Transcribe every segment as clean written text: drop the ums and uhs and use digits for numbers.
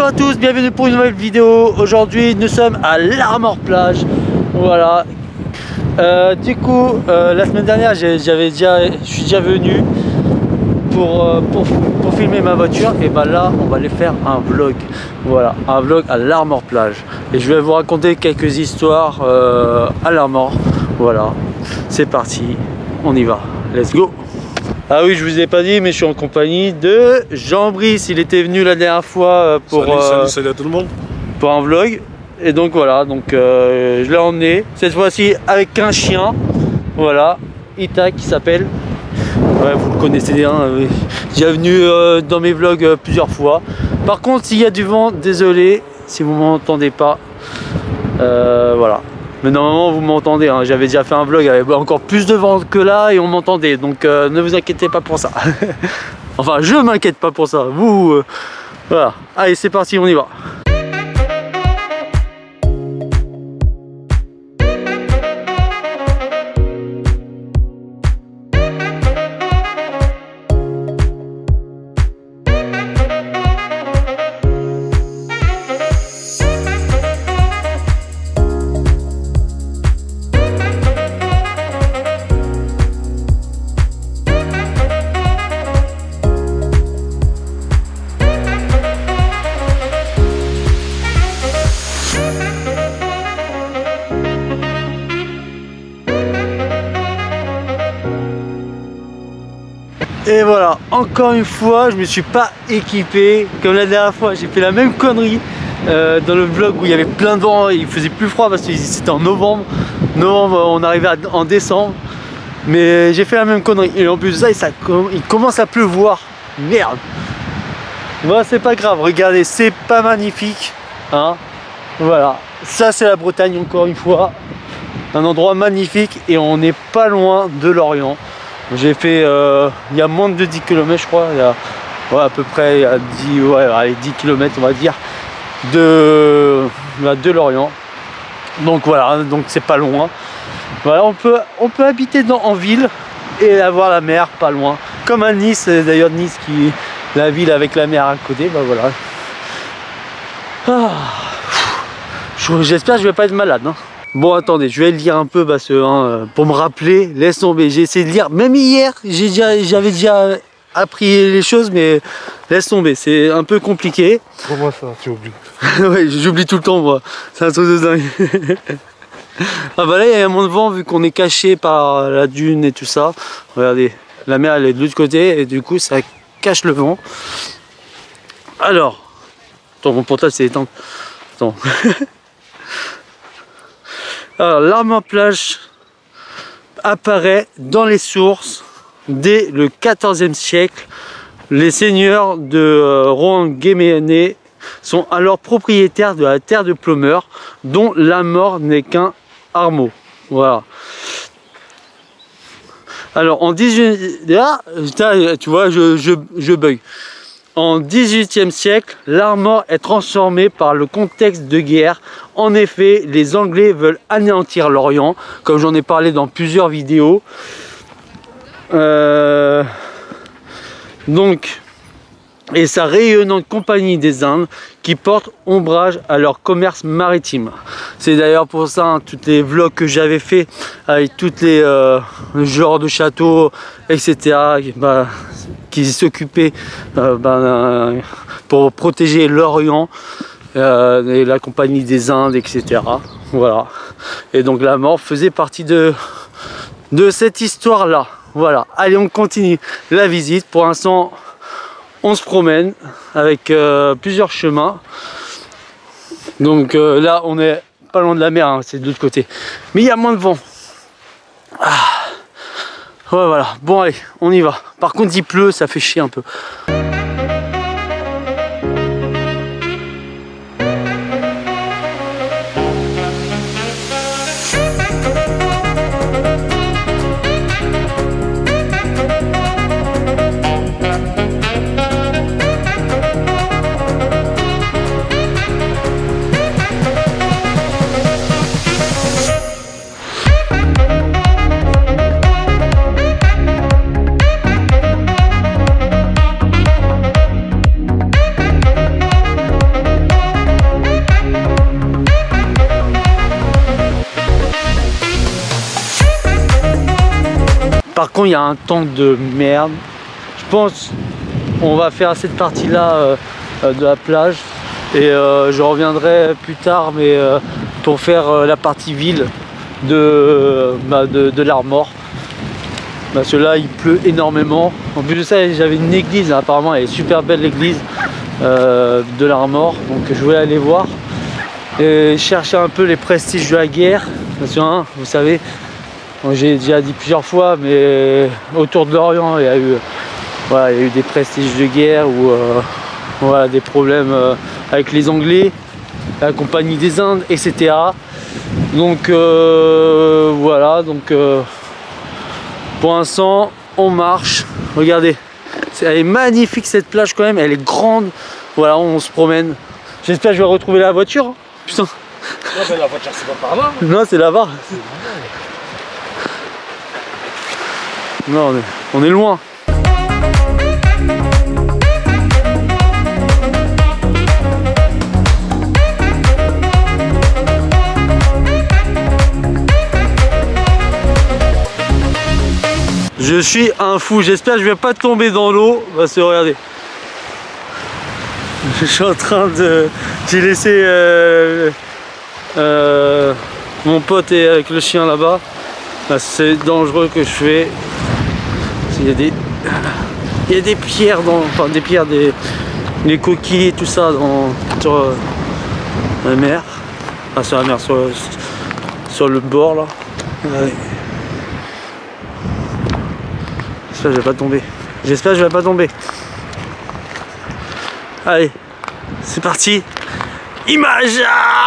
Bonjour à tous, bienvenue pour une nouvelle vidéo. Aujourd'hui nous sommes à l'Armor Plage. Voilà. Du coup la semaine dernière je suis déjà venu pour filmer ma voiture. Et bah là on va aller faire un vlog. Voilà, un vlog à l'Armor Plage. Et je vais vous raconter quelques histoires à l'Armor. Voilà, c'est parti, on y va, let's go. Ah oui, je vous ai pas dit, mais je suis en compagnie de Jean-Brice. Il était venu la dernière fois pour salut à tout le monde. Pour un vlog. Et donc voilà, je l'ai emmené cette fois-ci avec un chien. Voilà, Ita qui s'appelle. Ouais, vous le connaissez, hein, déjà venu dans mes vlogs plusieurs fois. Par contre, s'il y a du vent, désolé si vous m'entendez pas. Voilà. Mais normalement vous m'entendez, hein. J'avais déjà fait un vlog avec encore plus de vent que là et on m'entendait, donc ne vous inquiétez pas pour ça. Enfin je m'inquiète pas pour ça, vous voilà, allez c'est parti, on y va. Et voilà, encore une fois, je me suis pas équipé. Comme la dernière fois, j'ai fait la même connerie dans le vlog où il y avait plein de vent. Il faisait plus froid parce que c'était en novembre. On arrivait en décembre. Mais j'ai fait la même connerie. Et en plus de ça, il commence à pleuvoir. Merde. Bon, c'est pas grave, regardez, c'est pas magnifique. Hein, voilà, ça c'est la Bretagne encore une fois. Un endroit magnifique et on n'est pas loin de Lorient. J'ai fait, il y a moins de 10 km je crois, il y a, ouais, à peu près il y a 10, ouais, allez, 10 km on va dire, de Lorient. Donc voilà, donc c'est pas loin. Voilà, on peut habiter en ville et avoir la mer pas loin. Comme à Nice, d'ailleurs Nice qui la ville avec la mer à côté, bah voilà. Ah, j'espère que je vais pas être malade, hein. Bon attendez, je vais le lire un peu parce que pour me rappeler, laisse tomber, j'ai essayé de lire, même hier j'avais déjà appris les choses, mais laisse tomber, c'est un peu compliqué. Comment ça, tu oublies? Ouais, j'oublie tout le temps moi, c'est un truc de dingue. Ah bah là il y a un monde de vent vu qu'on est caché par la dune et tout ça. Regardez, la mer elle est de l'autre côté et du coup ça cache le vent. Alors, attends, mon portable s'est éteint. Attends. Alors, l'Armor Plage apparaît dans les sources dès le XIVe siècle. Les seigneurs de Rohan-Guéméné sont alors propriétaires de la terre de Ploemeur, dont l'Armor n'est qu'un hameau. Voilà. Alors en 18... Ah, tu vois, je bug. En 18e siècle, l'Armor est transformé par le contexte de guerre. En effet, les Anglais veulent anéantir l'Orient, comme j'en ai parlé dans plusieurs vidéos. Donc, et sa rayonnante compagnie des Indes qui porte ombrage à leur commerce maritime. C'est d'ailleurs pour ça, hein, tous les vlogs que j'avais fait avec tous les genres de châteaux, etc. Bah, qui s'occupaient pour protéger l'Orient et la compagnie des Indes, etc. Voilà. Et donc l'Armor faisait partie de cette histoire-là. Voilà. Allez, on continue la visite. Pour l'instant, on se promène avec plusieurs chemins. Donc là, on est pas loin de la mer, hein, c'est de l'autre côté. Mais il y a moins de vent. Ah. Ouais, voilà, bon allez, on y va. Par contre il pleut, ça fait chier un peu. Par contre il y a un temps de merde. Je pense on va faire cette partie là de la plage et je reviendrai plus tard mais pour faire la partie ville de l'Armor. Parce que là il pleut énormément. En plus de ça j'avais une église, apparemment elle est super belle l'église de l'Armor, donc je voulais aller voir et chercher un peu les prestiges de la guerre. Parce que hein, vous savez, j'ai déjà dit plusieurs fois, mais autour de l'Orient il y a eu, voilà, il y a eu des prestiges de guerre ou voilà, des problèmes avec les Anglais, la Compagnie des Indes, etc. Donc voilà, donc pour l'instant on marche. Regardez, elle est magnifique cette plage quand même, elle est grande. Voilà, on se promène. J'espère que je vais retrouver la voiture. Putain. Non, mais la voiture c'est pas par là. Non, c'est là-bas. Non, on est loin. Je suis un fou, j'espère que je vais pas tomber dans l'eau. Parce que regardez, je suis en train de... J'ai laissé mon pote et avec le chien là-bas. C'est dangereux que je fais. Il y a des pierres dans... Enfin des pierres, des coquilles et tout ça sur la mer. Enfin sur la mer, sur le bord là. Ouais. J'espère que je vais pas tomber. J'espère que je vais pas tomber. Allez, c'est parti. Image.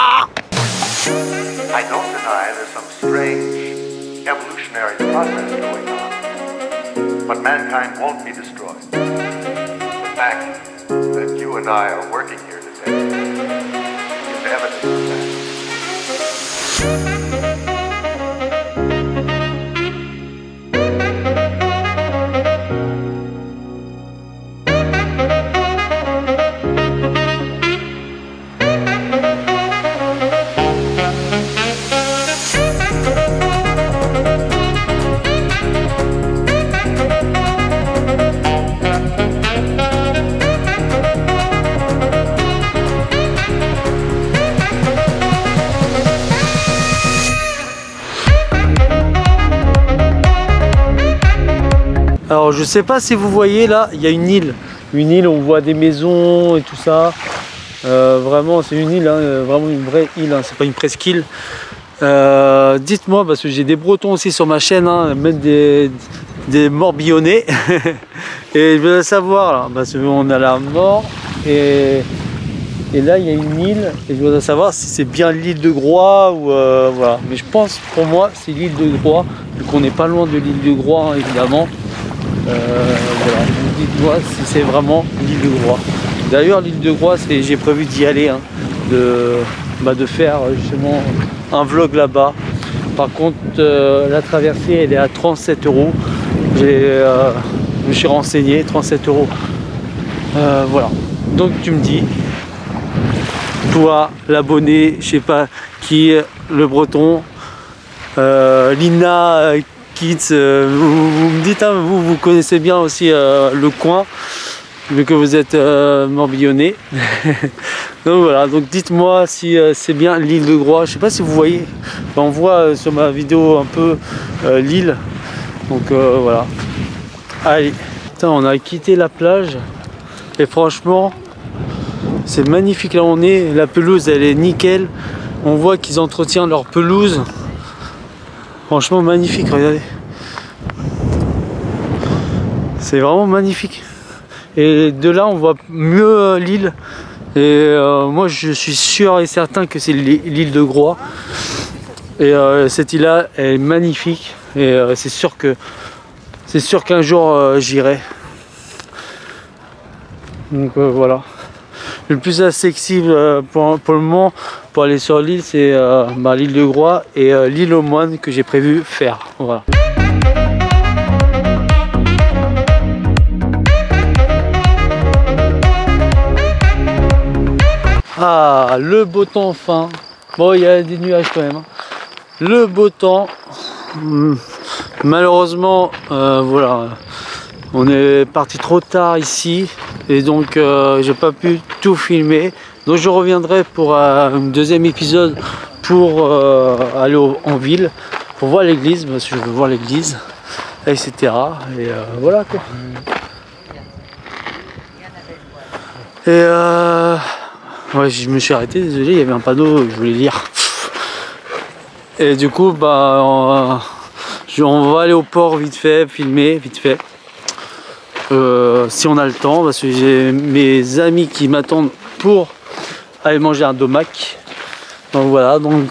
I don't deny there's some strange evolutionary process going on, but mankind won't be destroyed. The fact that you and I are working here today is evidence of that. Alors je sais pas si vous voyez là, il y a une île où on voit des maisons et tout ça. Vraiment c'est une île, hein, vraiment une vraie île, hein, c'est pas une presqu'île. Dites-moi, parce que j'ai des Bretons aussi sur ma chaîne, hein, même des Morbionnais. Et je veux savoir là, parce qu'on a la mort et là il y a une île et je voudrais savoir si c'est bien l'île de Groix ou voilà. Mais je pense pour moi c'est l'île de Groix, vu qu'on n'est pas loin de l'île de Groix, hein, évidemment. Voilà, dites-moi si c'est vraiment l'île de Groix. D'ailleurs l'île de Groix, j'ai prévu d'y aller, hein, de faire justement un vlog là-bas. Par contre la traversée elle est à 37 €. Je me suis renseigné, 37 €. Voilà, donc tu me dis, toi l'abonné, je sais pas qui, le breton, Lina Kids, vous me dites, hein, vous connaissez bien aussi le coin, vu que vous êtes Morbionnais. Donc voilà, donc dites-moi si c'est bien l'île de Groix. Je sais pas si vous voyez, enfin, on voit sur ma vidéo un peu l'île. Donc voilà. Allez, putain, on a quitté la plage et franchement c'est magnifique là où on est. La pelouse elle est nickel. On voit qu'ils entretiennent leur pelouse. Franchement magnifique, regardez. C'est vraiment magnifique. Et de là on voit mieux l'île. Et moi je suis sûr et certain que c'est l'île de Groix. Et cette île là elle est magnifique. Et c'est sûr qu'un jour j'irai. Donc voilà. Le plus accessible pour le moment pour aller sur l'île, c'est l'île de Groix et l'île aux Moines que j'ai prévu faire. Voilà. Ah, le beau temps enfin. Bon, il y a des nuages quand même, hein. Le beau temps. malheureusement, voilà, on est parti trop tard ici et donc j'ai pas pu tout filmer. Donc je reviendrai pour un deuxième épisode pour aller en ville, pour voir l'église, parce que je veux voir l'église, etc. Et voilà quoi. Et ouais, je me suis arrêté, désolé, il y avait un panneau, je voulais lire. Et du coup, bah, on va aller au port vite fait, filmer vite fait. Si on a le temps, parce que j'ai mes amis qui m'attendent pour aller manger un domac. Donc voilà, donc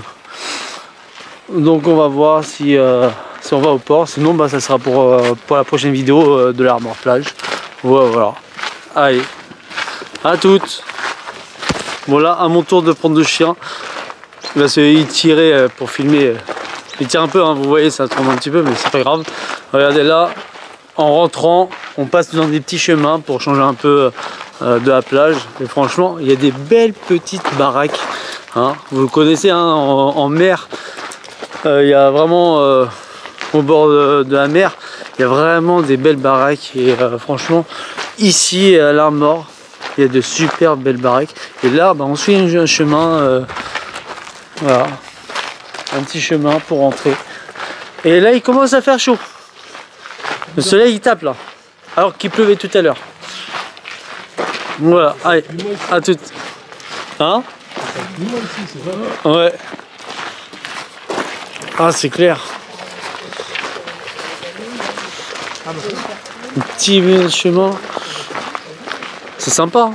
on va voir si on va au port. Sinon, bah, ça sera pour la prochaine vidéo de l'Armor Plage. Voilà. Allez, à toutes. Voilà, à mon tour de prendre le chien. Parce qu'il tirait pour filmer. Il tire un peu, hein, vous voyez, ça tombe un petit peu, mais c'est pas grave. Regardez là, en rentrant, on passe dans des petits chemins pour changer un peu de la plage. Et franchement, il y a des belles petites baraques. Hein. Vous le connaissez, hein, en mer, il y a vraiment, au bord de la mer, il y a vraiment des belles baraques. Et franchement, ici à l'Armor, il y a de super belles baraques. Et là, bah, on suit un chemin. Voilà, un petit chemin pour rentrer. Et là, il commence à faire chaud. Le soleil, il tape là, alors qu'il pleuvait tout à l'heure. Voilà, allez, à toutes. Hein? Ouais. Ah, c'est clair. Un petit chemin. C'est sympa. Hein?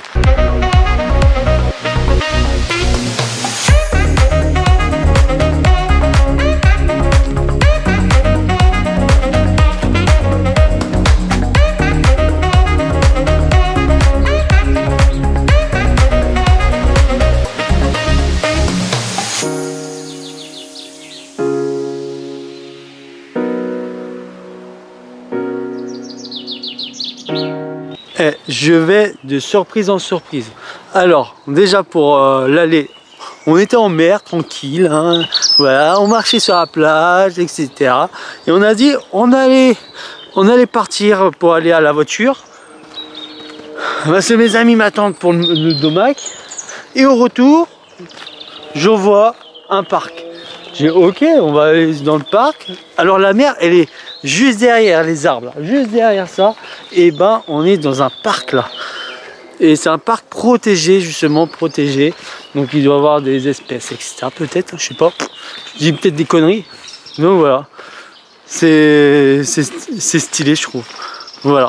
Et je vais de surprise en surprise. Alors, déjà pour l'aller, on était en mer, tranquille, hein, voilà, on marchait sur la plage, etc. Et on a dit, on allait partir pour aller à la voiture. Parce que mes amis m'attendent pour le domac. Et au retour, je vois un parc. J'ai dit, ok, on va aller dans le parc. Alors la mer, elle est juste derrière les arbres, là, juste derrière ça. Et ben, on est dans un parc là. Et c'est un parc protégé, justement protégé. Donc il doit y avoir des espèces, etc. Peut-être, je sais pas. Je dis peut-être des conneries. Donc voilà. C'est stylé, je trouve. Voilà.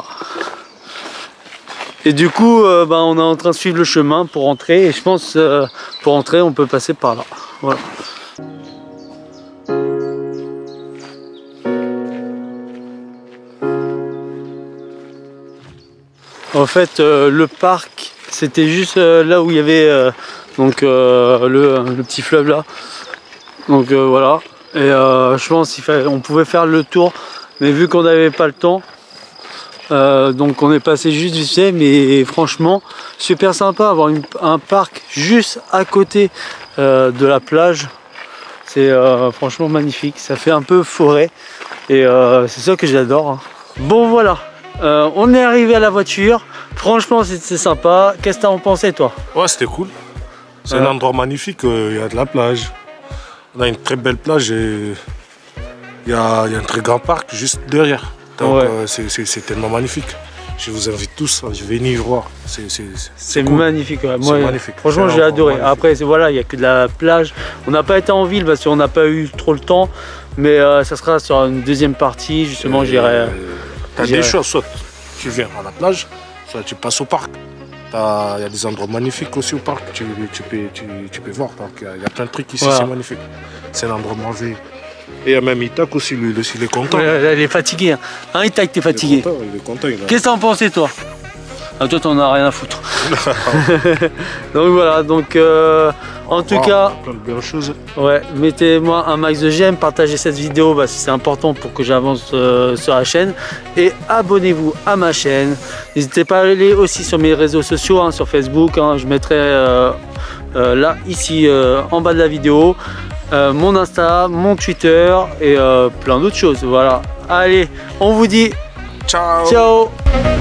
Et du coup, ben, on est en train de suivre le chemin pour rentrer. Et je pense, pour rentrer, on peut passer par là. Voilà. En fait, le parc, c'était juste là où il y avait donc, le petit fleuve là. Donc voilà. Et je pense qu'on pouvait faire le tour, mais vu qu'on n'avait pas le temps, donc on est passé juste vite fait. Mais franchement, super sympa avoir un parc juste à côté de la plage. C'est franchement magnifique. Ça fait un peu forêt et c'est ça que j'adore. Hein. Bon voilà. On est arrivé à la voiture, franchement c'est sympa. Qu'est-ce que t'en pensais toi? Ouais, c'était cool. C'est un endroit magnifique, il y a de la plage. On a une très belle plage et il y a un très grand parc juste derrière. Donc ouais. C'est tellement magnifique. Je vous invite tous à venir voir. C'est cool. Magnifique. Ouais. Moi, magnifique. Franchement, j'ai adoré. Magnifique. Après, voilà, il n'y a que de la plage. On n'a pas été en ville parce qu'on n'a pas eu trop le temps. Mais ça sera sur une deuxième partie. Justement, j'irai. Tu as des choix, soit tu viens à la plage, soit tu passes au parc. Il y a des endroits magnifiques aussi au parc, tu peux voir. Il y a plein de trucs ici, voilà. C'est magnifique. C'est un endroit merveilleux. Et il y a même Itak aussi, lui il est content. Ouais, il est fatigué. Hein, Itak, t'es fatigué. Il est content. Qu'est-ce que t'en pensais toi? Ah, toi, t'en as rien à foutre. Donc voilà, donc en tout cas, plein de belles choses. Ouais, mettez-moi un max de j'aime, partagez cette vidéo parce que c'est important pour que j'avance sur la chaîne. Et abonnez-vous à ma chaîne. N'hésitez pas à aller aussi sur mes réseaux sociaux, hein, sur Facebook. Hein, je mettrai là, ici, en bas de la vidéo. mon Insta, mon Twitter et plein d'autres choses. Voilà. Allez, on vous dit Ciao. ciao.